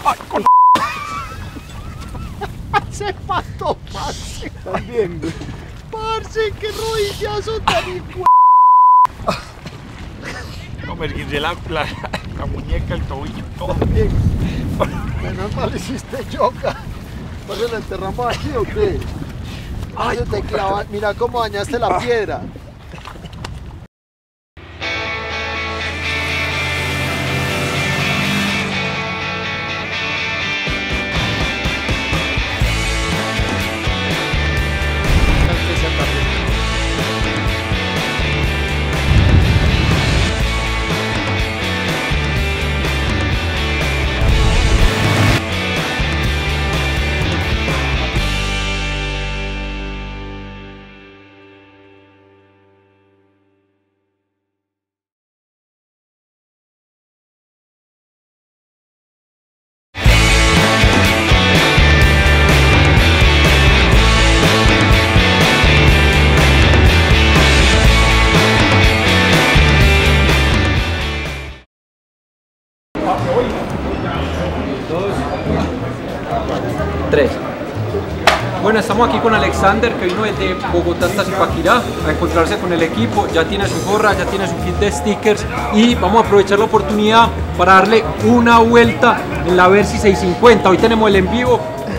Ay, con... Se pató, parce. También, güey. Parce, qué rodillazo tan hijo. No, me esguincé la muñeca, el tobillo, todo. También. Menos mal hiciste yoga. ¿Vas a la enterramos aquí o qué? Ay, te clava. Mira cómo dañaste la piedra. Bueno, estamos aquí con Alexander, que vino desde Bogotá hasta Zipaquirá a encontrarse con el equipo. Ya tiene su gorra, ya tiene su kit de stickers y vamos a aprovechar la oportunidad para darle una vuelta en la Versys 650. Hoy tenemos el en vivo.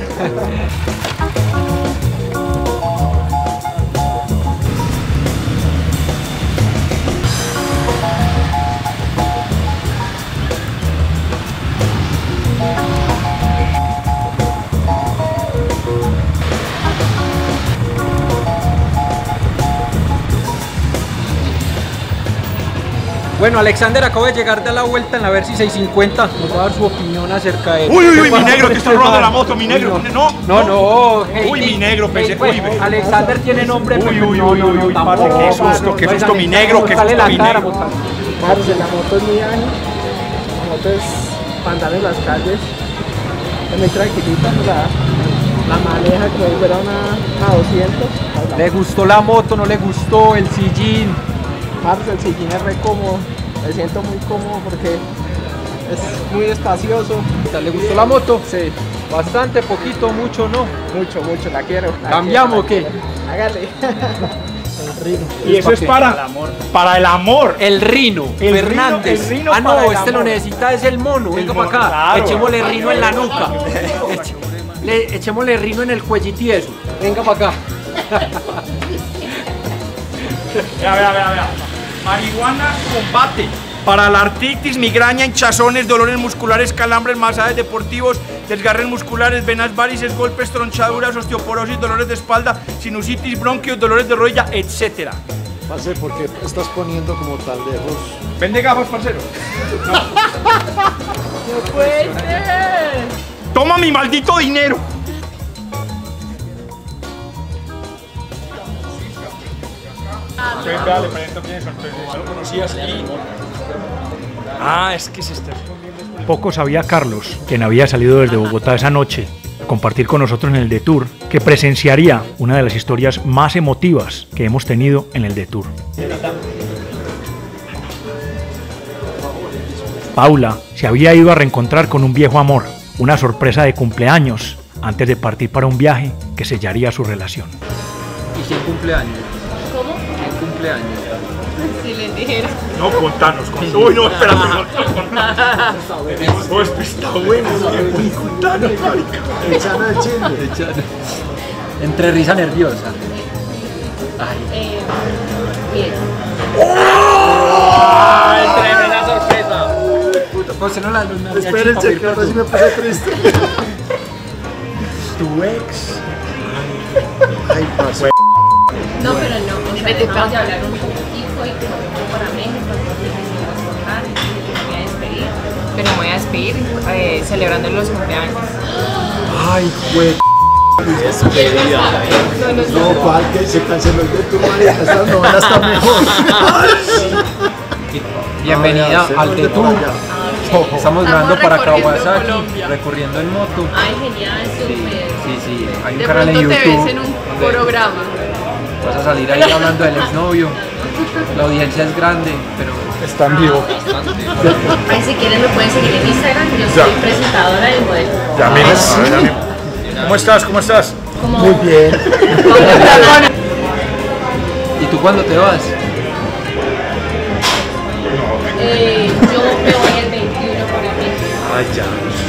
Bueno, Alexander acaba de llegar de la vuelta en la Versys 650. Nos va a dar su opinión acerca de... Uy, mi negro, que está robando la moto, mi negro. No. Hey, uy, mi negro, pensé. Uy, Alexander tiene nombre. Uy, parce, qué susto, mi negro, qué susto, mi negro. Parce, la moto es muy ágil. La moto es para andar en las calles. Es muy tranquilita, la maneja como si fuera una 200. ¿Le gustó la moto? ¿No le gustó el sillín? Parce, el sillín es re cómodo, me siento muy cómodo porque es muy espacioso. ¿Le gustó la moto? Sí. Bastante, poquito, mucho, ¿no? Mucho, la quiero. ¿Cambiamos o qué? Hágale. El Rino. Y eso es para el amor. El Rino, El Fernández. Rino, el Rino ah, no, para el este lo amor. necesita, es el mono. Venga para acá. Claro. Echémosle Rino en la nuca. Echémosle Rino en el cuellito y eso. Venga para acá. Vea. Marihuana combate para la artritis, migraña, hinchazones, dolores musculares, calambres, masajes deportivos, desgarres musculares, venas varices, golpes, tronchaduras, osteoporosis, dolores de espalda, sinusitis, bronquios, dolores de rodilla, etc. Parce, ¿por qué te estás poniendo como tan lejos? ¿Vende gafas, parcero? No puede ser. ¡Toma mi maldito dinero! Dale, no lo conocías y... Ah, es que es este. Poco sabía Carlos, quien había salido desde Bogotá esa noche a compartir con nosotros en el Detour, que presenciaría una de las historias más emotivas que hemos tenido en el Detour. Paula se había ido a reencontrar con un viejo amor, una sorpresa de cumpleaños, antes de partir para un viaje que sellaría su relación. ¿Y quién cumpleaños? ¿Cómo? ¿Quién cumpleaños? Si les dijera. No, contanos. Uy, no, espérate. No, está bueno. Uy, contanos, marica. Echana el chisme. Entre risa nerviosa. Ay. Bien. Tremenda sorpresa. Pues no la luz. Espérense, que ahora sí me puse triste. Tu ex. Ay, parce. No, pero no. O sea, acabamos de hablar un poquitico y que me voy para México, entonces decidimos cortar y me voy a despedir. Pero me voy a despedir celebrando los cumpleaños. Ay, güey. Eso que no, ¿cuál que se canceló el de tu marica? Esta novela está mejor. Bienvenida al Detour. Estamos grabando para Kawasaki, Colombia. recorriendo en moto. Ay, genial, súper. Sí, hay un De canal en pronto te ves YouTube. en un programa. Vas a salir ahí hablando del exnovio. La audiencia es grande, pero Está en vivo. Ay, si quieren me pueden seguir en Instagram, yo soy presentadora y modelo. Ya mismo. ¿Cómo estás? ¿Cómo estás? Muy bien. ¿Y tú cuándo te vas? Yo me voy el 21 por el 20. Ay, ya.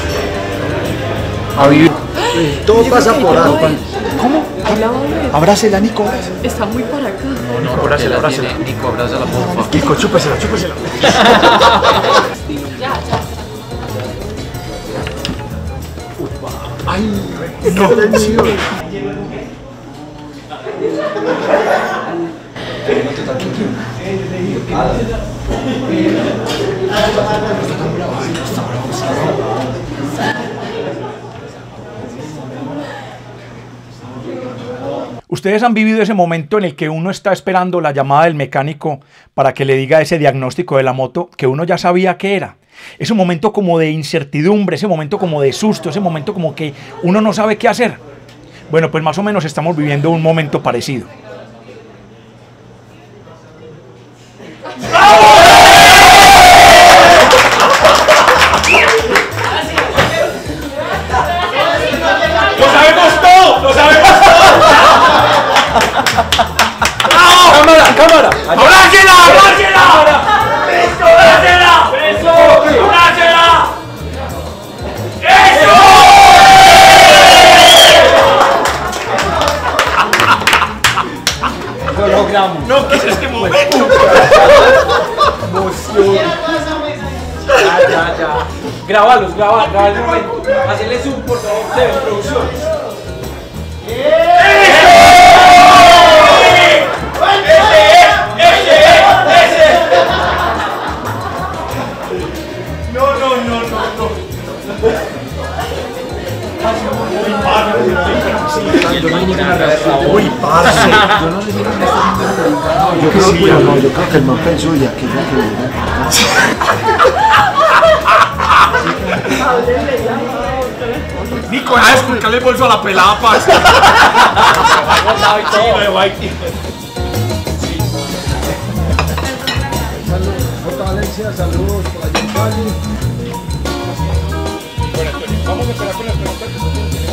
Todo pasa por algo. ¿Cómo? Abrácela, Nicolás. Está muy para acá. No, abrázala. Nico, abrázala, porfa. Nico, chúpesela. No. Ustedes han vivido ese momento en el que uno está esperando la llamada del mecánico para que le diga ese diagnóstico de la moto que uno ya sabía que era. Ese momento como de incertidumbre, ese momento como de susto, ese momento como que uno no sabe qué hacer. Bueno, pues más o menos estamos viviendo un momento parecido. ¡Lo sabemos todo! ¡Lo sabemos todo! ¡Cámara! ¡Abrázela! ¡Listo! ¡Abrázela! ¡Eso! ¡Abrázela! ¡Eso! Lo logramos. No, ¿qué es este momento? Ya. Grábalos, graba el momento. Hacele zoom, por favor, de producción. Uy, parce. Yo creo que el man pensó ya que ya que Nico, deja de esculcarle el bolso a la pelada, parce. Valencia, saludos por allá en Cali. Bueno, entonces, vamos a esperar con las preguntas que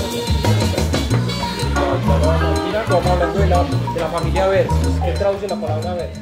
Vamos hablando de la familia Vers. ¿Qué traduce la palabra Vers?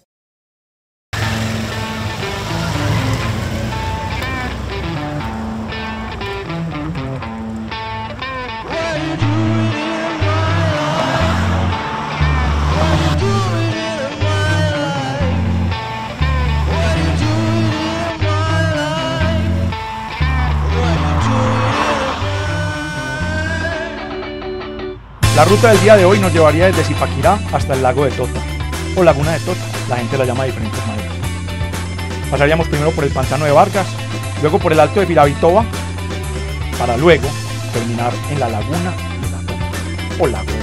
La ruta del día de hoy nos llevaría desde Zipaquirá hasta el lago de Tota, o laguna de Tota, la gente la llama de diferentes maneras. Pasaríamos primero por el pantano de Vargas, luego por el alto de Firavitoba, para luego terminar en la laguna de la Tota, o lago de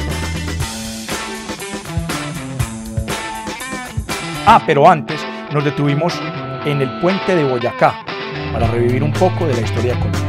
Tota. Pero antes nos detuvimos en el puente de Boyacá, para revivir un poco de la historia de Colombia.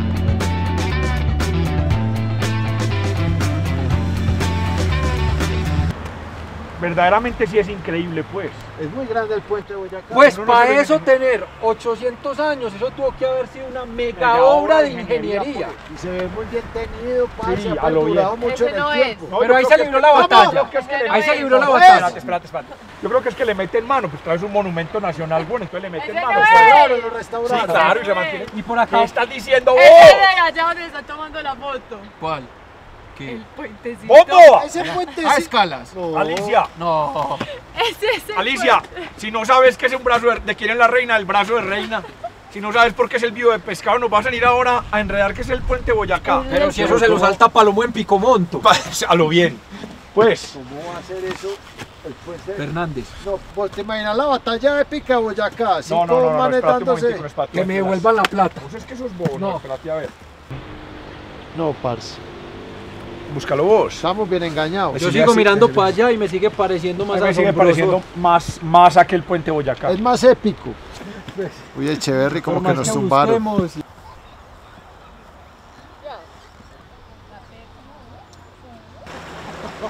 Verdaderamente sí es increíble, pues. Es muy grande el puente de Boyacá. Pues no para se eso imagina. tener 800 años, eso tuvo que haber sido una mega obra de ingeniería. Y se ve muy bien tenido, parce, Sí, ha a lo perdurado bien. mucho Ese en no el es. tiempo. No, Pero yo ahí creo se que libró es la que- batalla. yo creo que es que le Ahí se meten- libró la no, batalla. Espérate. Yo creo que es que le meten mano, pues traes un monumento nacional, bueno, entonces le meten Ese mano. no pues. es. Claro, lo Sí, restauraron. claro, y se mantiene. Y por ¿Qué acá. estás diciendo vos? Ese de allá donde está tomando la foto. ¿Cuál? ¿Qué? El puentecito. ¡Bobo! Ese puente A sí. escalas. No. Alicia, No. Ese es el Alicia, si no sabes qué es un brazo de quién es la reina, el brazo de reina. Si no sabes por qué es el vivo de pescado, nos vas a venir ahora a enredar que es el puente Boyacá. Pero si eso se lo salta Palomo en Picomonto. A lo bien. Pues, ¿Cómo va a hacer eso el puente? Fernández. No, pues te imaginas la batalla épica de Boyacá. no, Cinco no, manes espérate un dándose. momentico, espérate. Que me devuelvan la plata. Pues es que eso es bobo, No. no, espérate a ver. No, parce. Búscalo vos. Estamos bien engañados. Yo Sí, sigo así- mirando para allá y me sigue pareciendo A más mí me sigue asombroso. pareciendo más aquel puente Boyacá. Es más épico. Uy, Echeverry como Por que más nos tumbaron. busquemos.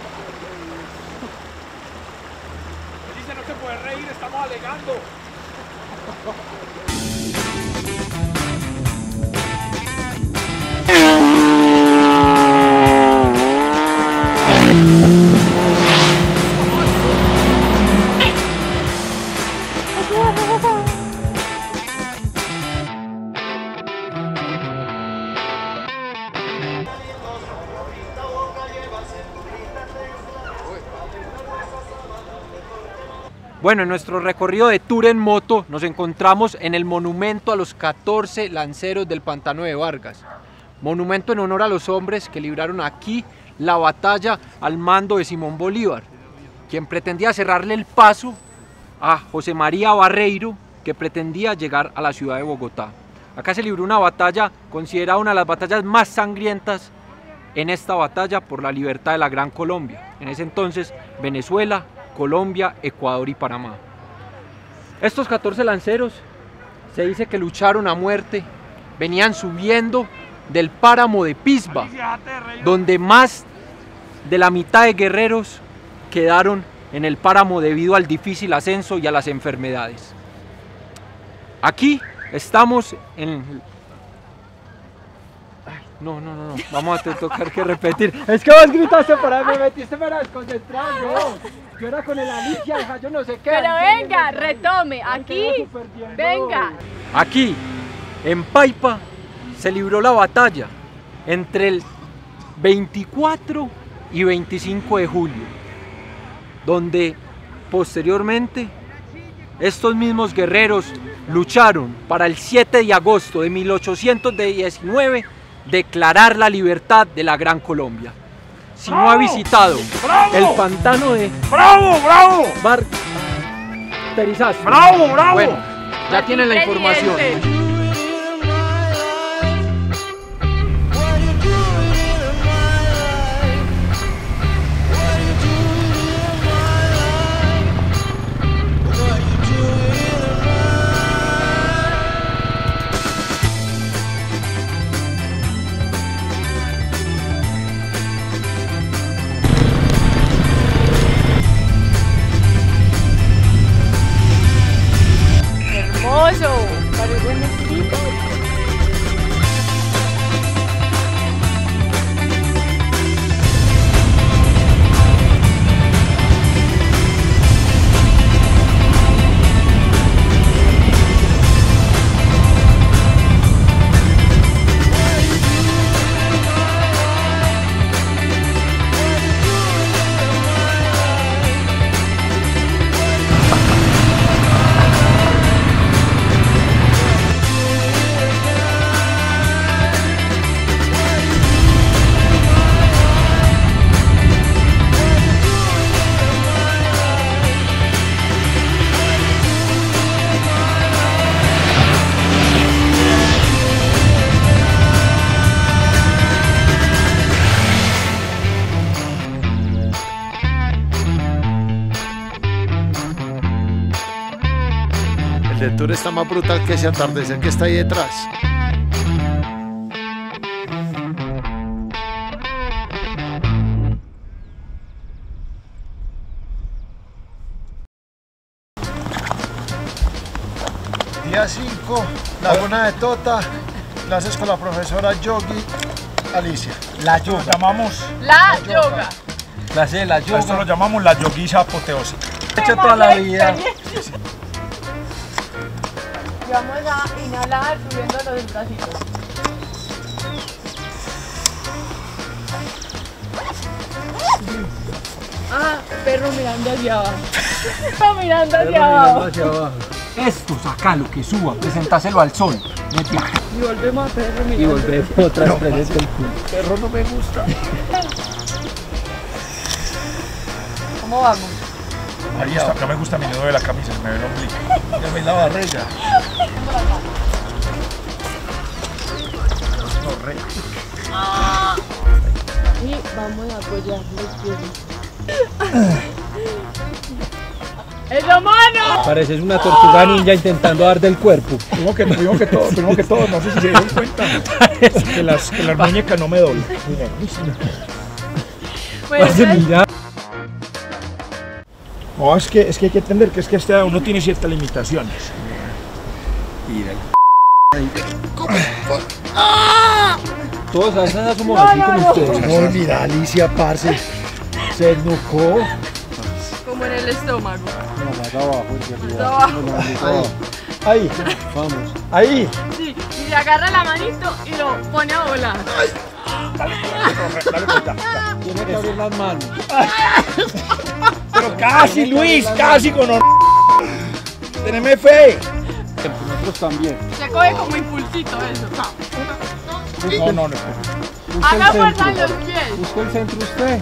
Dice, no se puede reír, estamos alegando. Bueno, en nuestro recorrido de tour en moto nos encontramos en el monumento a los 14 lanceros del Pantano de Vargas. Monumento en honor a los hombres que libraron aquí la batalla al mando de Simón Bolívar, quien pretendía cerrarle el paso a José María Barreiro, que pretendía llegar a la ciudad de Bogotá. Acá se libró una batalla considerada una de las batallas más sangrientas en esta batalla por la libertad de la Gran Colombia. En ese entonces, Venezuela, Colombia, Ecuador y Panamá. Estos 14 lanceros se dice que lucharon a muerte, venían subiendo del páramo de Pisba, donde más de la mitad de guerreros quedaron en el páramo debido al difícil ascenso y a las enfermedades. Aquí estamos en... No, vamos a tocar que repetir. Es que vos gritaste para me metiste para desconcentrar, no. Yo era con el Alicia, hija, yo no sé qué. Pero venga, retome, aquí, venga. Aquí, en Paipa, se libró la batalla entre el 24 y 25 de julio, donde posteriormente estos mismos guerreros lucharon para el 7 de agosto de 1819 declarar la libertad de la Gran Colombia. Si no ha visitado el pantano de Vargas, bueno, ya tienen la información. Parece un escrito. El tour está más brutal que ese atardecer que está ahí detrás. Día 5, Laguna de Tota, clases con la profesora Yogi Alicia. La yoga. Llamamos La yoga. Clase de la yoga. esto lo llamamos la yoguisa apoteósica. He hecho toda la vida. Y vamos a inhalar subiendo los bracitos. Ah, perro mirando hacia abajo. Perro mirando hacia abajo. Esto, sacalo, que suba, presentáselo al sol. Y volvemos a perro mirando. Y volvemos otra vez el culo. Perro no me gusta. ¿Cómo vamos? Ahí está, no me gusta mi nudo de la camisa, se me ve el ombligo. Ya me la barriga. Y vamos a apoyar los pies. ¡Eso, mano! Pareces una tortuga ninja intentando dar del cuerpo. Primero que todo, no sé si se dieron cuenta que las muñecas no me doblan. Bueno, No, es que hay que entender que uno tiene ciertas limitaciones. Todos a veces somos así como ustedes. No, mira, Alicia, parce. Se ennucó. Como en el estómago. No, más abajo, Más abajo. Ahí. Vamos. Ahí. Sí, y le agarra la manito y lo pone a volar. Dale vuelta. Tiene que abrir las manos. Pero casi, Luis, casi con honor. Teneme fe. Nosotros también. Se coge como impulsito eso. No. Haga fuerza en los pies. Busca el centro usted.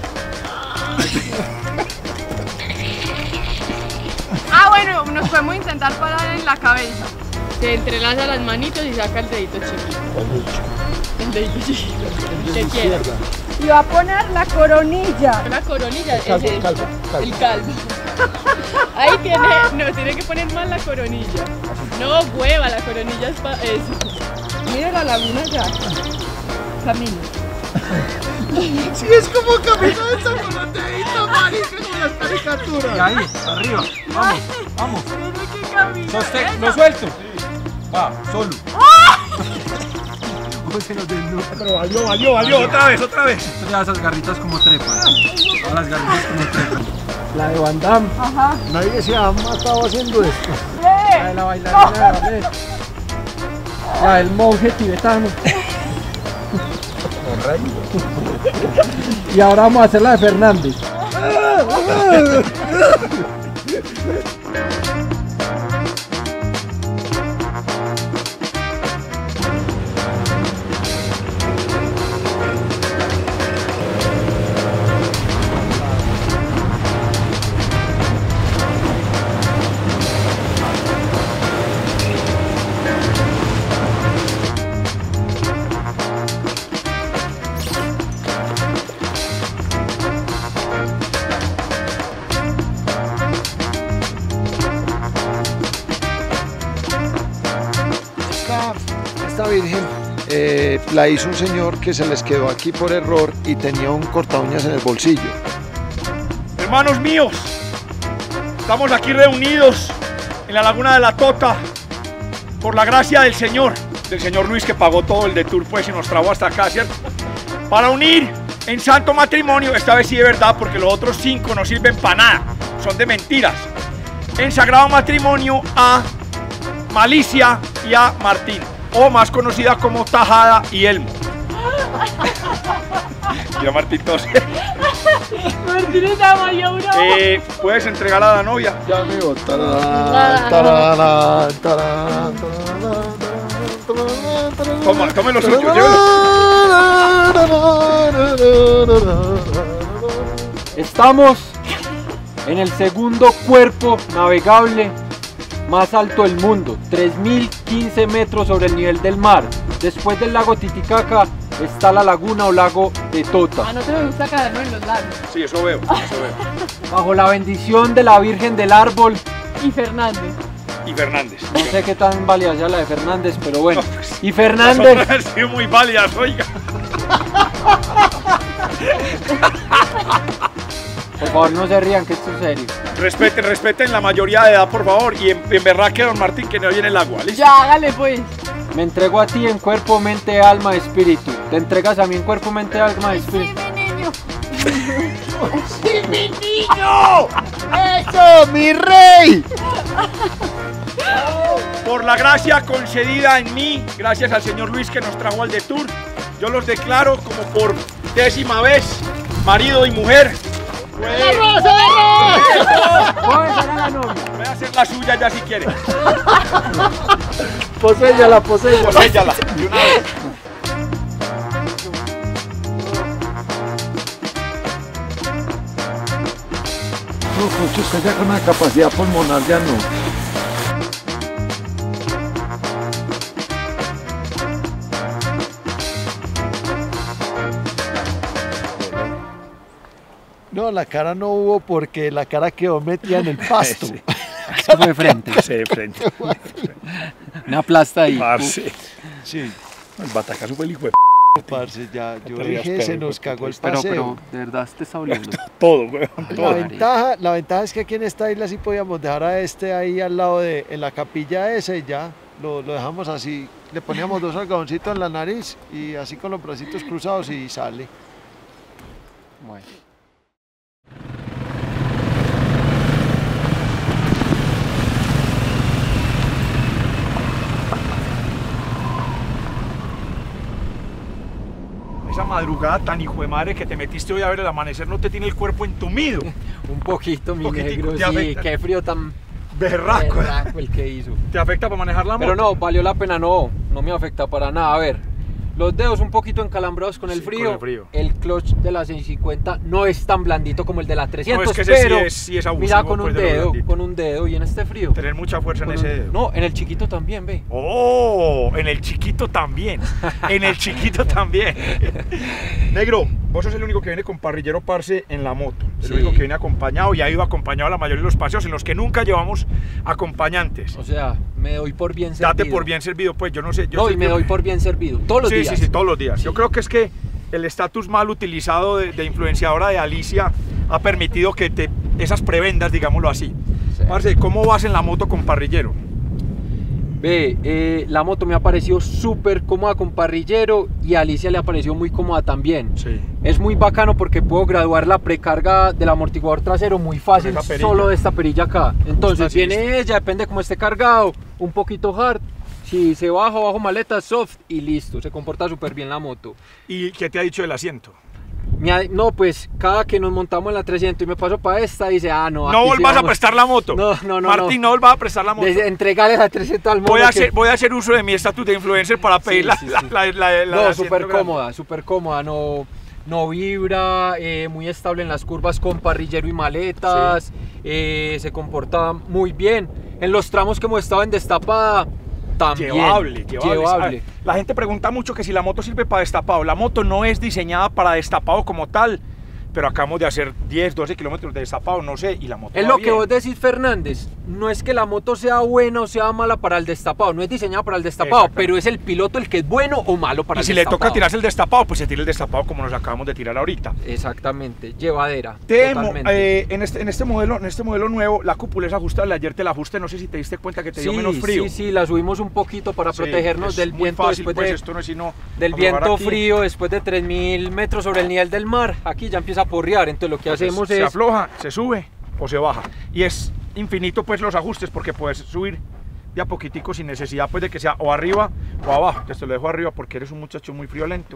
Ah, bueno, nos podemos intentar parar en la cabeza. Se entrelaza las manitos y saca el dedito chiquito. El dedito chiquito. ¿Qué quiere? Y va a poner la coronilla. La coronilla es Calvo. el calvo. Ahí tiene que poner más la coronilla. No, hueva, la coronilla es para eso. Mire la laguna ya. Camino. Sí, es como camino de chocolatedito, marica, como las caricaturas. Y ahí, arriba. Vamos. Tiene que caminar. Sostén, lo Eso. suelto. Va, solo. Pero valió, otra vez. Mira esas garritas como trepan. Todas las garritas como trepan. La de Van Damme. Ajá. Nadie se ha matado haciendo esto. La de la bailarina de ballet. La del monje tibetano. Y ahora vamos a hacer la de Fernández. Esta virgen la hizo un señor que se les quedó aquí por error y tenía un corta uñas en el bolsillo. Hermanos míos, estamos aquí reunidos en la Laguna de la Tota por la gracia del Señor Luis, que pagó todo el de tour pues y nos trajo hasta acá, ¿cierto? Para unir en santo matrimonio, esta vez sí de verdad, porque los otros 5 no sirven para nada, son de mentiras. En sagrado matrimonio a Malicia y a Martín, o más conocida como Tajada y Elmo. Mira Martín tose. Martín está mayor, bro. ¿Puedes entregar a la novia? Ya amigo. Tome lo suyo, llévelo. Estamos en el segundo cuerpo navegable más alto del mundo, 3015 metros sobre el nivel del mar. Después del lago Titicaca está la laguna o lago de Tota. A nosotros nos gusta quedarnos en los lagos. Sí, eso veo. Bajo la bendición de la Virgen del Árbol. Y Fernández. Y Fernández. No sé qué tan válida sea la de Fernández, pero bueno. No, pues, Y Fernández. Las otras han sido muy válidas, oiga. Por favor, no se rían, que esto es serio. Respeten la mayoría de edad, por favor. Y en verdad que don Martín, que no oye en el agua, ¿listo? Ya, hágale pues. Me entrego a ti en cuerpo, mente, alma, espíritu. Te entregas a mí en cuerpo, mente, alma, espíritu. ¡Sí, mi niño! ¡Eso, mi rey! Por la gracia concedida en mí, gracias al señor Luis que nos trajo al de tour, yo los declaro como por 10ª vez, marido y mujer. Voy a besar a la novia. Voy a hacer la suya ya si quiere. Poséyala. Poséyala, de una vez. No, Cocho, usted ya con la capacidad pulmonar ya no. No, la cara no hubo porque la cara quedó metida en el pasto. Sí. Esto fue de frente. Sí, de frente. Una plasta ahí. Parce. Sí. El batacazo fue el hijo de Parce, ya, yo te rías, dije, se perro, nos cagó el Pero, paseo. de verdad, te está oliendo. todo, weón. Todo. La ventaja es que aquí en esta isla sí podíamos dejar a este ahí al lado de en la capilla esa y ya lo dejamos así, le poníamos 2 algodoncitos en la nariz y así con los bracitos cruzados y sale. Bueno. Esa madrugada tan hijo de madre que te metiste hoy a ver el amanecer no te tiene el cuerpo entumido. Un poquito, mi Poquitico, negro, te sí, afecta. qué frío tan Berraco. berraco el que hizo. ¿Te afecta para manejar la moto? Pero no, valió la pena, no me afecta para nada. A ver, los dedos un poquito encalambrados con el Sí, frío. con el frío. El clutch de la 650 no es tan blandito como el de la 300, No, es que ese pero sí es abusivo, mira, con pues, un de lo dedo, blandito. con un dedo y en este frío. Tener mucha fuerza en Con ese un- dedo. No, en el chiquito también, ve. Oh, en el chiquito también. En el chiquito también. Negro, vos sos el único que viene con parrillero parce en la moto. El Sí. único que viene acompañado y ha ido acompañado a la mayoría de los paseos en los que nunca llevamos acompañantes. O sea, me doy por bien servido. Date por bien servido, pues yo no sé. No, y me doy por bien servido. Todos los Sí, días. sí, todos los días. Sí. Yo creo que es que el estatus mal utilizado de influenciadora de Alicia ha permitido que esas prebendas, digámoslo así. Sí. Parce, ¿cómo vas en la moto con parrillero? Ve, la moto me ha parecido súper cómoda con parrillero y a Alicia le ha parecido muy cómoda también. Sí. Es muy bacano porque puedo graduar la precarga del amortiguador trasero muy fácil, Con esa perilla. solo de esta perilla acá. Entonces Así viene ella, depende cómo esté cargado, un poquito hard. Si se baja bajo maleta, soft y listo, se comporta súper bien la moto. ¿Y qué te ha dicho del asiento? No, pues cada que nos montamos en la 300 y me paso para esta, dice, no. No aquí sí volvás a vamos. prestar la moto. No. Martín, no volvás a prestar la moto. Entregale la 300 al mono. Voy a hacer uso de mi estatus de influencer para pedir Sí, sí. la No, asiento súper grande. cómoda, no vibra, muy estable en las curvas con parrillero y maletas, se comporta muy bien. En los tramos que hemos estado en destapada, también. Llevable. Llevable. La gente pregunta mucho que si la moto sirve para destapado. La moto no es diseñada para destapado como tal, pero acabamos de hacer 10, 12 kilómetros de destapado, no sé, y la moto Es va lo que bien. vos decís, Fernández. No es que la moto sea buena o sea mala para el destapado. No es diseñada para el destapado, Exactamente. pero es el piloto el que es bueno o malo para Y el si le destapado. toca tirarse el destapado, pues se tira el destapado como nos acabamos de tirar ahorita. Exactamente, llevadera. Temo, Totalmente. en este modelo nuevo, la cúpula es ajustable. Ayer te la ajusté, no sé si te diste cuenta que te dio menos frío. Sí, la subimos un poquito para Sí, protegernos es del muy viento fácil, después pues, de, esto no es sino del aflojar viento aquí. frío, después de 3000 metros sobre el nivel del mar. Aquí ya empieza a porrear, entonces lo que hacemos se es... afloja, se sube o se baja. Y es infinito pues los ajustes porque puedes subir de a poquitico sin necesidad pues de que sea o arriba o abajo. Te lo dejo arriba porque eres un muchacho muy friolento.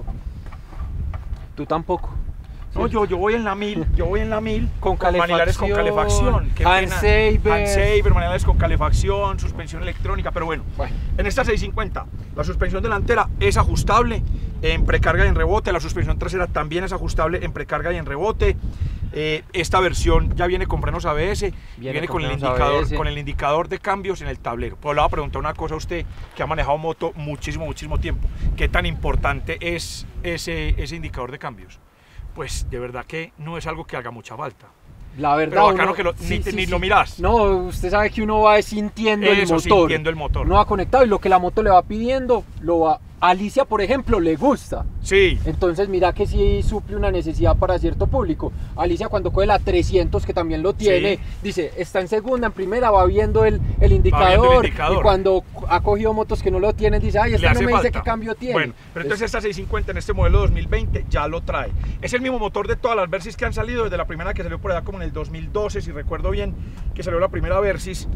Tú tampoco. No, yo voy en la 1000, Con manilares con calefacción. Qué pena. Handsaver. Manilares con calefacción, suspensión electrónica, pero bueno. Bueno. En esta 650, la suspensión delantera es ajustable en precarga y en rebote, la suspensión trasera también es ajustable en precarga y en rebote. Esta versión ya viene con frenos ABS, viene con el indicador de cambios en el tablero. Pues le voy a preguntar una cosa a usted que ha manejado moto muchísimo tiempo. ¿Qué tan importante es ese indicador de cambios? Pues de verdad que no es algo que haga mucha falta. La verdad, Pero bacano uno- que lo- sí, ni sí, sí. lo mirás. No, usted sabe que uno va sintiendo el Eso, motor. sintiendo el motor. No va conectado y lo que la moto le va pidiendo, lo va... A Alicia, por ejemplo, le gusta. Sí. Entonces mira que sí suple una necesidad para cierto público. Alicia cuando coge la 300, que también lo tiene, Sí. dice, está en segunda, en primera, va viendo el indicador, indicador. y cuando ha cogido motos que no lo tienen, dice, ay, Le esta no hace me dice falta. qué cambio tiene. Bueno, pero entonces esta 650 en este modelo 2020 ya lo trae. Es el mismo motor de todas las Versys que han salido, desde la primera que salió por allá como en el 2012, si recuerdo bien, que salió la primera Versys.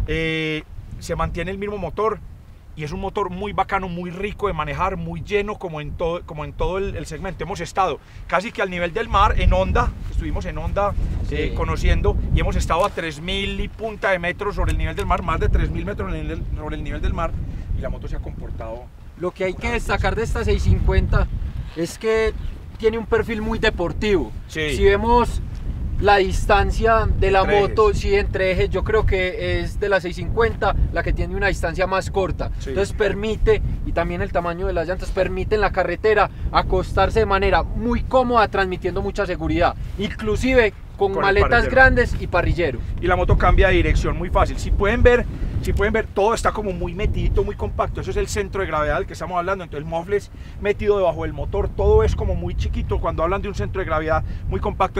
Se mantiene el mismo motor y es un motor muy bacano, muy rico de manejar, muy lleno como en todo el segmento. Hemos estado casi que al nivel del mar en Honda, estuvimos en Honda Sí. conociendo, y hemos estado a 3000 y punta de metros sobre el nivel del mar, más de 3000 metros sobre el nivel del mar, y la moto se ha comportado. Lo que hay que destacar de esta 650 es que tiene un perfil muy deportivo. Sí. Si vemos la distancia de la Entre moto, ejes. sí, entre ejes, yo creo que es de la 650 la que tiene una distancia más corta. Sí. Entonces permite, y también el tamaño de las llantas, permite en la carretera acostarse de manera muy cómoda, transmitiendo mucha seguridad. Inclusive con Con el maletas parrillero. grandes y parrillero. Y la moto cambia de dirección muy fácil. Si pueden ver, todo está como muy metidito, muy compacto. Eso es el centro de gravedad del que estamos hablando. Entonces el muffler es metido debajo del motor. Todo es como muy chiquito. Cuando hablan de un centro de gravedad muy compacto, es que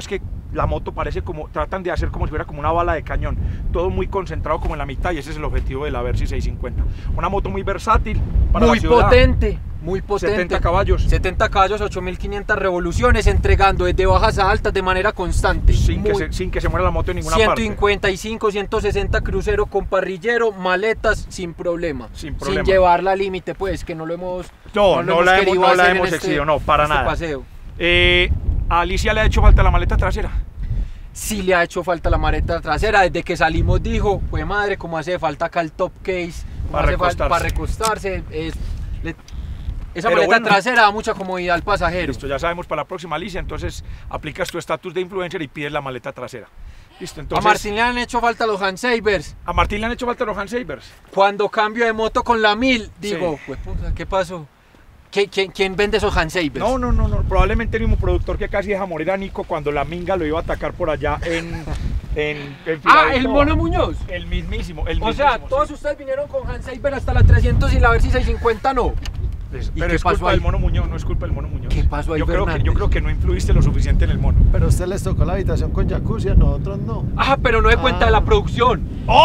la moto parece como, tratan de hacer como si fuera como una bala de cañón, todo muy concentrado como en la mitad, y ese es el objetivo de la Versys 650. Una moto muy versátil para muy la ciudad. potente, muy potente. 70 caballos. 70 caballos, 8500 revoluciones, entregando desde bajas a altas de manera constante. Sin que se muera la moto en ninguna 155, 160 crucero con parrillero, maletas sin problema. Sin problema. Sin llevarla al límite, pues, que no lo hemos No la hemos excedido, no, para nada. Paseo. ¿A Alicia le ha hecho falta la maleta trasera? Sí le ha hecho falta la maleta trasera, desde que salimos dijo, pues madre, como hace falta acá el top case, para recostarse. Esa maleta trasera da mucha comodidad al pasajero. Listo, ya sabemos para la próxima, Alicia, entonces aplicas tu estatus de influencer y pides la maleta trasera. Listo, entonces, a Martín le han hecho falta los handsavers. ¿A Martín le han hecho falta los handsavers? Cuando cambio de moto con la 1000, digo, pues puta, ¿qué pasó? ¿Quién vende esos handsavers? No, probablemente el mismo productor que casi deja morir a Nico cuando la minga lo iba a atacar por allá en el Mono Muñoz. El mismísimo. O sea, todos ustedes vinieron con handsaver hasta la 300 y la Versys 650 no. Pero es culpa del Mono Muñoz, no es culpa del Mono Muñoz. ¿Qué pasó ahí, yo creo que no influiste lo suficiente en el mono. Pero a usted les tocó la habitación con jacuzzi, a nosotros no. Pero no de cuenta de la producción.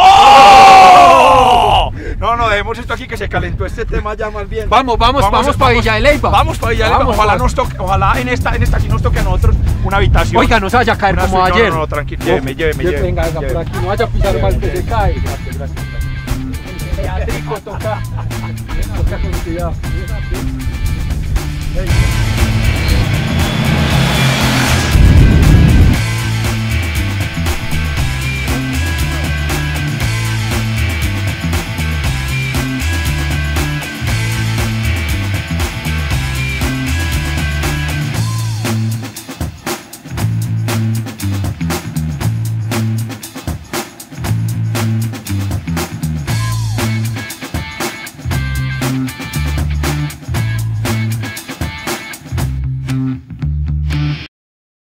¡Oh! No, dejemos esto aquí que se calentó este tema ya más bien. Vamos para Villa de Leyva. Vamos para Villa de Leyva. Ojalá en esta sí nos toque a nosotros una habitación. Oiga, no se vaya a caer como ayer. No, tranquilo, lléveme. Venga, por aquí, no vaya a pisar mal que se cae. Gracias. Teatrico, toca con cuidado.